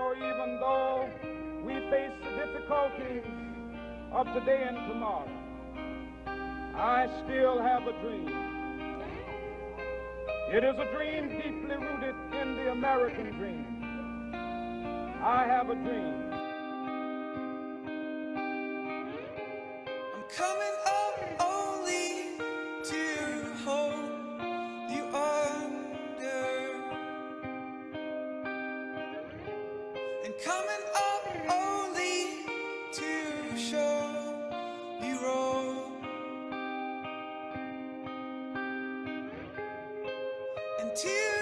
So even though we face the difficulties of today and tomorrow, I still have a dream. It is a dream deeply rooted in the American dream. I have a dream. I'm coming up only to hold you under, and coming up only to show you wrong, until